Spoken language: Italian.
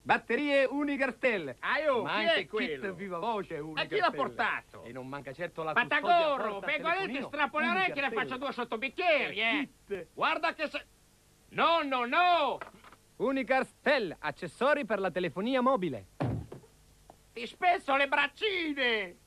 Batterie Unicarstel. Ma Ma chi anche è quello? kit viva voce E Unicarstel. chi l'ha portato? E non manca certo la custodia Patagorro, porta vengo a lei, ti telefonino. strappo le orecchie e ne Unicarstel. faccio 2 sottobicchieri, Kit. Guarda che se... No, no, no! Unicarstel, accessori per la telefonia mobile. Ti spezzo le braccine!